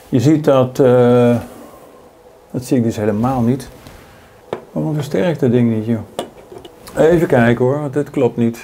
Je ziet dat, dat zie ik dus helemaal niet. Waarom versterkt dat ding niet, joh? Even kijken hoor, want dit klopt niet.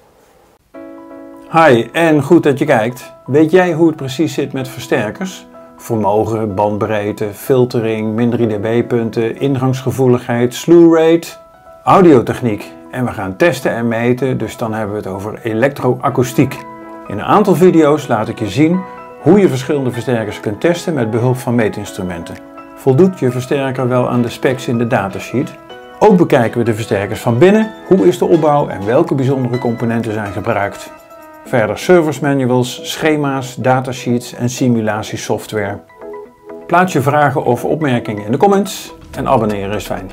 Hi, en goed dat je kijkt. Weet jij hoe het precies zit met versterkers? Vermogen, bandbreedte, filtering, min 3 dB-punten, ingangsgevoeligheid, slew rate, audiotechniek. En we gaan testen en meten, dus dan hebben we het over elektroakoestiek. In een aantal video's laat ik je zien hoe je verschillende versterkers kunt testen met behulp van meetinstrumenten. Voldoet je versterker wel aan de specs in de datasheet? Ook bekijken we de versterkers van binnen, hoe is de opbouw en welke bijzondere componenten zijn gebruikt. Verder service manuals, schema's, datasheets en simulatiesoftware. Plaats je vragen of opmerkingen in de comments en abonneren is fijn.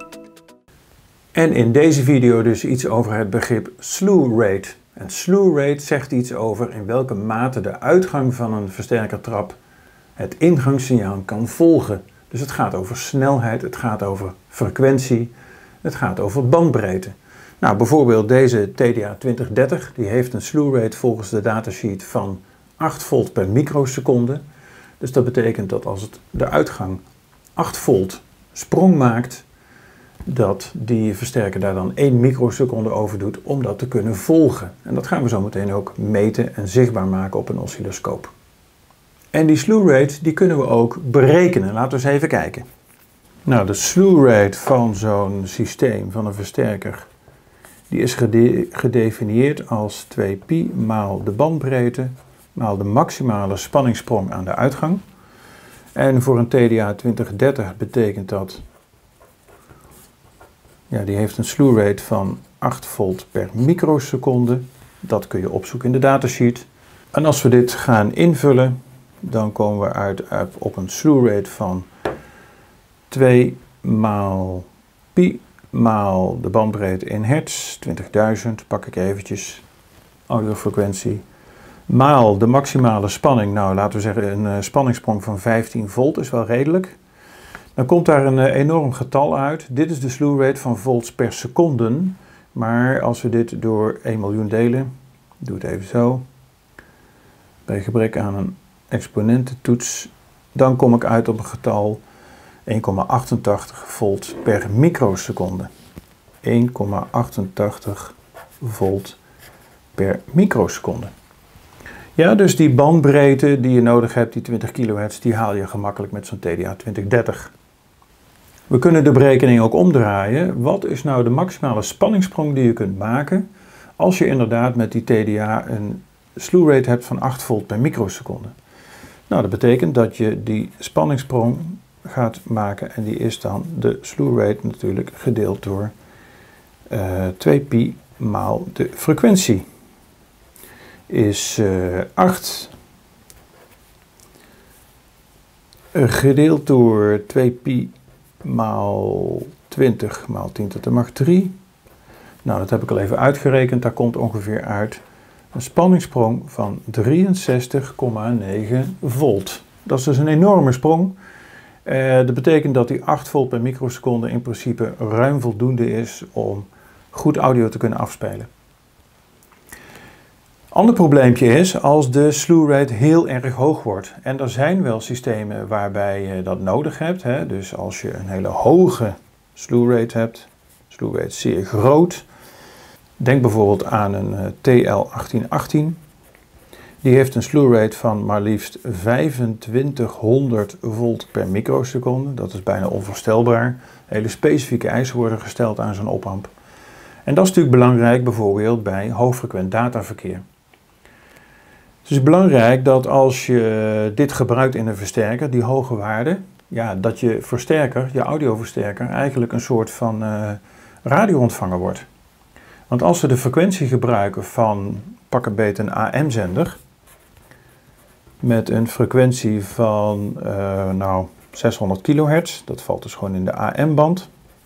En in deze video dus iets over het begrip slew rate. En slew rate zegt iets over in welke mate de uitgang van een versterkertrap het ingangssignaal kan volgen. Dus het gaat over snelheid, het gaat over frequentie, het gaat over bandbreedte. Nou, bijvoorbeeld deze TDA 2030, die heeft een slew rate volgens de datasheet van 8 volt per microseconde. Dus dat betekent dat als de uitgang 8 volt sprong maakt, dat die versterker daar dan 1 microseconde over doet om dat te kunnen volgen. En dat gaan we zo meteen ook meten en zichtbaar maken op een oscilloscoop. En die slew rate die kunnen we ook berekenen. Laten we eens even kijken. Nou, de slew rate van zo'n systeem, van een versterker, die is gedefinieerd als 2π maal de bandbreedte maal de maximale spanningssprong aan de uitgang. En voor een TDA 2030 betekent dat, ja, die heeft een slew rate van 8 volt per microseconde. Dat kun je opzoeken in de datasheet. En als we dit gaan invullen, dan komen we uit op een slew rate van 2 maal pi maal de bandbreedte in hertz, 20.000, pak ik eventjes, audiofrequentie, maal de maximale spanning, nou laten we zeggen een spanningssprong van 15 volt is wel redelijk. Dan komt daar een enorm getal uit. Dit is de slew rate van volts per seconde, maar als we dit door 1 miljoen delen, doe het even zo, bij gebrek aan een exponententoets, dan kom ik uit op een getal 1,88 volt per microseconde. 1,88 volt per microseconde. Ja, dus die bandbreedte die je nodig hebt, die 20 kHz, die haal je gemakkelijk met zo'n TDA 2030. We kunnen de berekening ook omdraaien. Wat is nou de maximale spanningssprong die je kunt maken als je inderdaad met die TDA een slew rate hebt van 8 volt per microseconde? Nou, dat betekent dat je die spanningssprong gaat maken en die is dan de slew rate natuurlijk gedeeld door 2π maal de frequentie. Is 8 gedeeld door 2π maal 20 maal 10 tot de macht 3. Nou, dat heb ik al even uitgerekend. Daar komt ongeveer uit een spanningssprong van 63,9 volt. Dat is dus een enorme sprong. Dat betekent dat die 8 volt per microseconde in principe ruim voldoende is om goed audio te kunnen afspelen. Ander probleempje is als de slew rate heel erg hoog wordt. En er zijn wel systemen waarbij je dat nodig hebt. Hè? Dus als je een hele hoge slew rate hebt, slew rate zeer groot. Denk bijvoorbeeld aan een TL1818. Die heeft een slew rate van maar liefst 2500 volt per microseconde. Dat is bijna onvoorstelbaar. Hele specifieke eisen worden gesteld aan zo'n opamp. En dat is natuurlijk belangrijk bijvoorbeeld bij hoogfrequent dataverkeer. Het is belangrijk dat als je dit gebruikt in een versterker, die hoge waarde, ja, dat je versterker, je audioversterker, eigenlijk een soort van radioontvanger wordt. Want als we de frequentie gebruiken van, pak een beet een AM-zender, met een frequentie van 600 kHz, dat valt dus gewoon in de AM-band,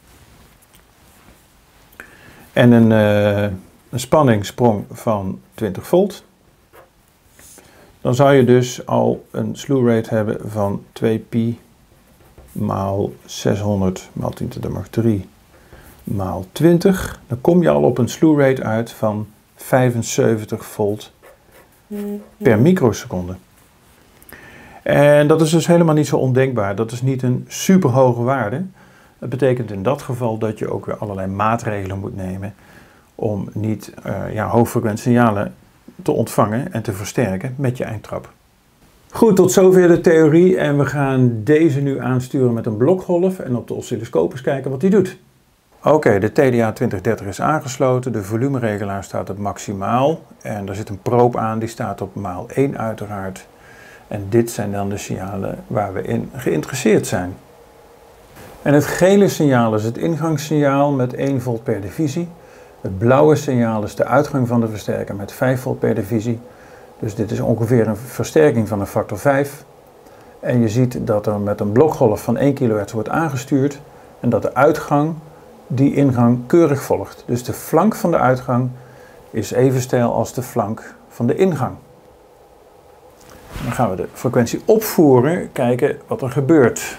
en een spanningssprong van 20 volt, dan zou je dus al een slew rate hebben van 2π maal 600 maal 10 tot de macht 3 maal 20. Dan kom je al op een slew rate uit van 75 volt per microseconde. En dat is dus helemaal niet zo ondenkbaar. Dat is niet een super hoge waarde. Dat betekent in dat geval dat je ook weer allerlei maatregelen moet nemen om niet hoogfrequente signalen te ontvangen en te versterken met je eindtrap. Goed, tot zover de theorie en we gaan deze nu aansturen met een blokgolf en op de oscilloscoop eens kijken wat die doet. Oké, de TDA 2030 is aangesloten, de volumeregelaar staat op maximaal en er zit een probe aan, die staat op maal 1 uiteraard. En dit zijn dan de signalen waar we in geïnteresseerd zijn. En het gele signaal is het ingangssignaal met 1 volt per divisie. Het blauwe signaal is de uitgang van de versterker met 5 volt per divisie. Dus dit is ongeveer een versterking van een factor 5. En je ziet dat er met een blokgolf van 1 kHz wordt aangestuurd en dat de uitgang die ingang keurig volgt. Dus de flank van de uitgang is even steil als de flank van de ingang. Dan gaan we de frequentie opvoeren, kijken wat er gebeurt.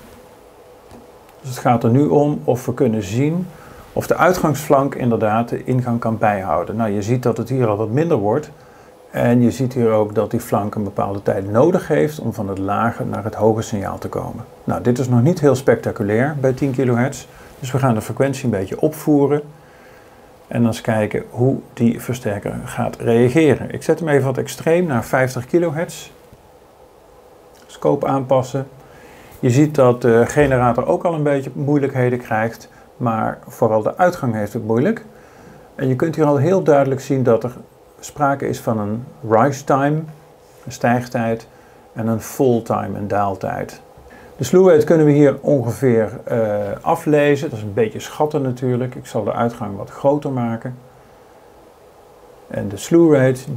Dus het gaat er nu om of we kunnen zien of de uitgangsflank inderdaad de ingang kan bijhouden. Nou, je ziet dat het hier al wat minder wordt. En je ziet hier ook dat die flank een bepaalde tijd nodig heeft om van het lage naar het hoge signaal te komen. Nou, dit is nog niet heel spectaculair bij 10 kHz. Dus we gaan de frequentie een beetje opvoeren. En dan eens kijken hoe die versterker gaat reageren. Ik zet hem even wat extreem naar 50 kHz. Scope aanpassen. Je ziet dat de generator ook al een beetje moeilijkheden krijgt. Maar vooral de uitgang heeft het moeilijk. En je kunt hier al heel duidelijk zien dat er sprake is van een rise time, een stijgtijd, en een fall time, een daaltijd. De slew rate kunnen we hier ongeveer aflezen. Dat is een beetje schatten natuurlijk. Ik zal de uitgang wat groter maken. En de slew rate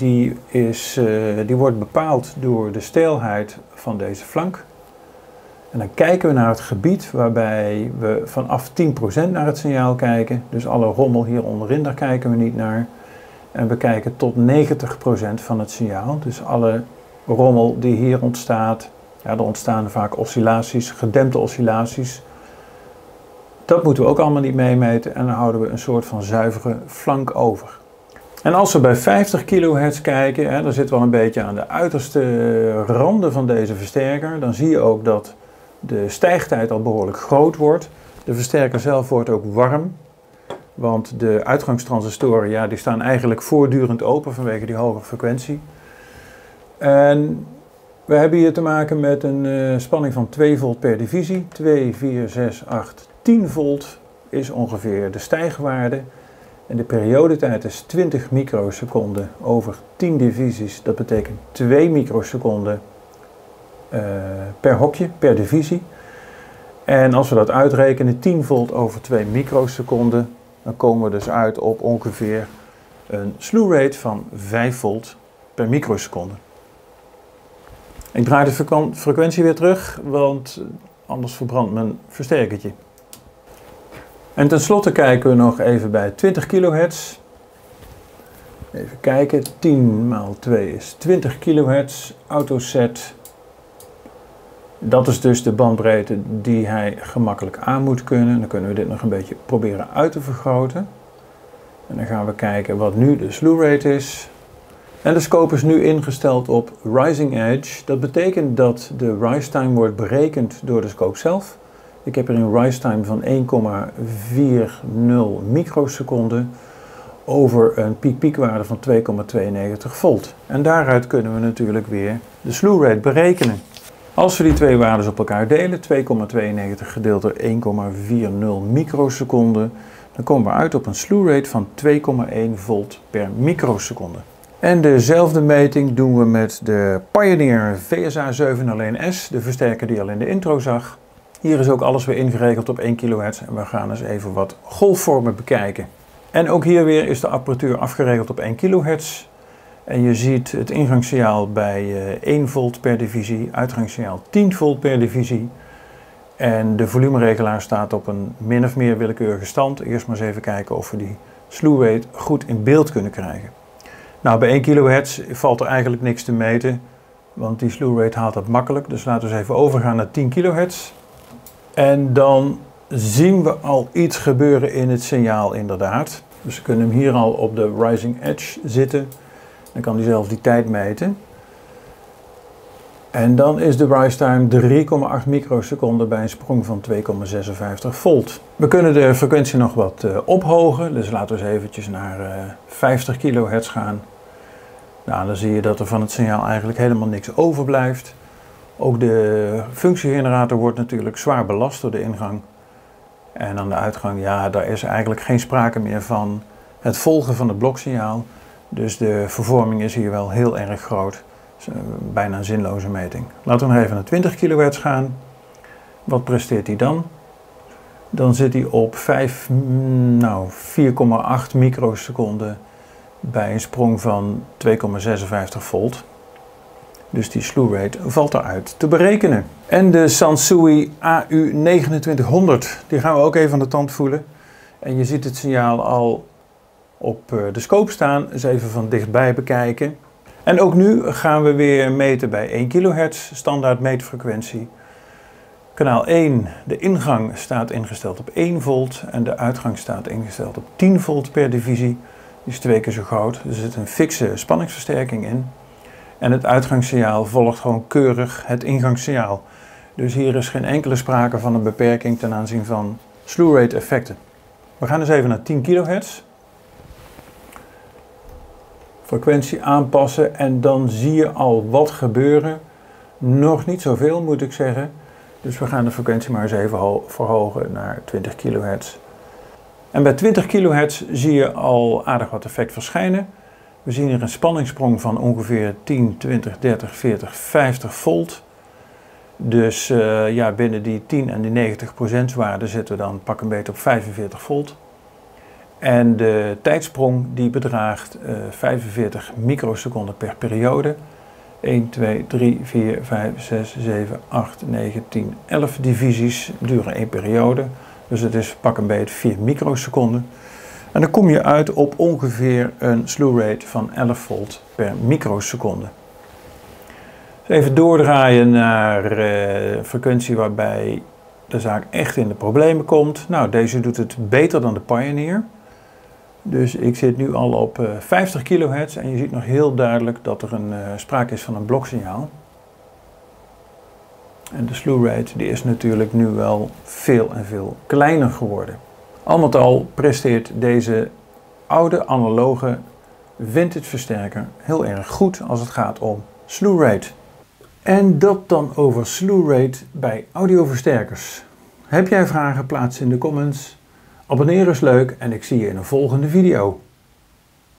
die wordt bepaald door de steilheid van deze flank. En dan kijken we naar het gebied waarbij we vanaf 10% naar het signaal kijken. Dus alle rommel hier onderin, daar kijken we niet naar. En we kijken tot 90% van het signaal. Dus alle rommel die hier ontstaat. Ja, er ontstaan vaak oscillaties, gedempte oscillaties. Dat moeten we ook allemaal niet meemeten. En dan houden we een soort van zuivere flank over. En als we bij 50 kHz kijken, dan zitten we al een beetje aan de uiterste randen van deze versterker. Dan zie je ook dat de stijgtijd al behoorlijk groot wordt. De versterker zelf wordt ook warm. Want de uitgangstransistoren, ja, die staan eigenlijk voortdurend open vanwege die hoge frequentie. En we hebben hier te maken met een spanning van 2 volt per divisie. 2, 4, 6, 8, 10 volt is ongeveer de stijgwaarde. En de periodetijd is 20 microseconden over 10 divisies. Dat betekent 2 microseconden per hokje, per divisie. En als we dat uitrekenen, 10 volt over 2 microseconden, dan komen we dus uit op ongeveer een slew rate van 5 volt per microseconde. Ik draai de frequentie weer terug, want anders verbrandt mijn versterkertje. En tenslotte kijken we nog even bij 20 kHz. Even kijken, 10 maal 2 is 20 kHz, autoset. Dat is dus de bandbreedte die hij gemakkelijk aan moet kunnen. Dan kunnen we dit nog een beetje proberen uit te vergroten. En dan gaan we kijken wat nu de slew rate is. En de scope is nu ingesteld op rising edge. Dat betekent dat de rise time wordt berekend door de scope zelf. Ik heb er een rise time van 1,40 microseconden over een piek-piekwaarde van 2,92 volt. En daaruit kunnen we natuurlijk weer de slew rate berekenen. Als we die twee waarden op elkaar delen, 2,92 gedeeld door 1,40 microseconden, dan komen we uit op een slew rate van 2,1 volt per microseconde. En dezelfde meting doen we met de Pioneer VSA 701S, de versterker die je al in de intro zag. Hier is ook alles weer ingeregeld op 1 kHz en we gaan eens even wat golfvormen bekijken. En ook hier weer is de apparatuur afgeregeld op 1 kHz. En je ziet het ingangssignaal bij 1 volt per divisie, uitgangssignaal 10 volt per divisie. En de volumeregelaar staat op een min of meer willekeurige stand. Eerst maar eens even kijken of we die slew rate goed in beeld kunnen krijgen. Nou, bij 1 kHz valt er eigenlijk niks te meten, want die slew rate haalt dat makkelijk. Dus laten we eens even overgaan naar 10 kHz. En dan zien we al iets gebeuren in het signaal inderdaad. Dus we kunnen hem hier al op de rising edge zitten. Dan kan hij zelf die tijd meten. En dan is de rise time 3,8 microseconden bij een sprong van 2,56 volt. We kunnen de frequentie nog wat ophogen, dus laten we eens eventjes naar 50 kHz gaan. Nou, dan zie je dat er van het signaal eigenlijk helemaal niks overblijft. Ook de functiegenerator wordt natuurlijk zwaar belast door de ingang. En aan de uitgang, ja, daar is eigenlijk geen sprake meer van het volgen van het bloksignaal. Dus de vervorming is hier wel heel erg groot. Bijna een zinloze meting. Laten we nog even naar 20 kHz gaan. Wat presteert hij dan? Dan zit hij op 4,8 microseconden bij een sprong van 2,56 volt. Dus die slew rate valt eruit te berekenen. En de Sansui AU2900, die gaan we ook even aan de tand voelen. En je ziet het signaal al op de scope staan. Eens even van dichtbij bekijken. En ook nu gaan we weer meten bij 1 kHz, standaard meetfrequentie. Kanaal 1, de ingang staat ingesteld op 1 volt en de uitgang staat ingesteld op 10 volt per divisie. Die is 2 keer zo groot, er zit een fikse spanningsversterking in. En het uitgangssignaal volgt gewoon keurig het ingangssignaal. Dus hier is geen enkele sprake van een beperking ten aanzien van slew rate effecten. We gaan dus even naar 10 kHz. Frequentie aanpassen en dan zie je al wat gebeuren. Nog niet zoveel moet ik zeggen. Dus we gaan de frequentie maar eens even verhogen naar 20 kHz. En bij 20 kHz zie je al aardig wat effect verschijnen. We zien hier een spanningssprong van ongeveer 10, 20, 30, 40, 50 volt. Dus ja, binnen die 10 en die 90% waarde zitten we dan pak een beetje op 45 volt. En de tijdsprong die bedraagt 45 microseconden per periode. 1, 2, 3, 4, 5, 6, 7, 8, 9, 10, 11 divisies duren 1 periode. Dus het is pak een beetje 4 microseconden. En dan kom je uit op ongeveer een slew rate van 11 volt per microseconde. Dus even doordraaien naar frequentie waarbij de zaak echt in de problemen komt. Nou, deze doet het beter dan de Pioneer. Dus ik zit nu al op 50 kHz en je ziet nog heel duidelijk dat er sprake is van een bloksignaal. En de slew rate die is natuurlijk nu wel veel en veel kleiner geworden. Al met al presteert deze oude analoge vintage versterker heel erg goed als het gaat om slew rate. En dat dan over slew rate bij audioversterkers. Heb jij vragen? Plaats in de comments. Abonneren is leuk en ik zie je in een volgende video.